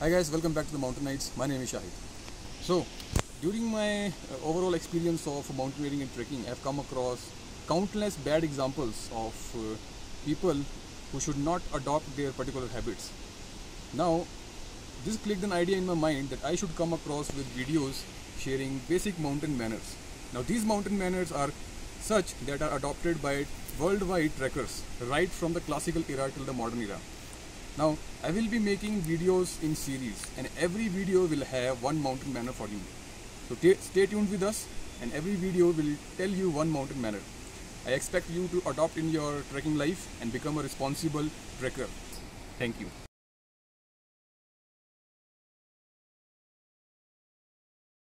Hi guys, welcome back to the Mountain Nights. My name is Shahid. So, during my overall experience of mountaineering and trekking, I have come across countless bad examples of people who should not adopt their particular habits. Now, this clicked an idea in my mind that I should come across with videos sharing basic mountain manners. Now, these mountain manners are such that are adopted by worldwide trekkers right from the classical era till the modern era. Now, I will be making videos in series and every video will have one mountain manner for you. So stay tuned with us and every video will tell you one mountain manner. I expect you to adopt in your trekking life and become a responsible trekker. Thank you.